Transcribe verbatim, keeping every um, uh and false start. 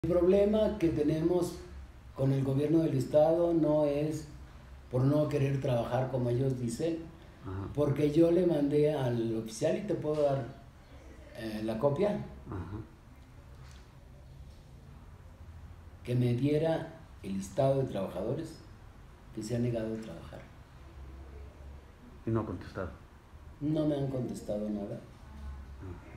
El problema que tenemos con el gobierno del estado no es por no querer trabajar como ellos dicen, Ajá. porque yo le mandé al oficial y te puedo dar eh, la copia, Ajá. que me diera el listado de trabajadores que se han negado a trabajar. Y no ha contestado. No me han contestado nada. Ajá.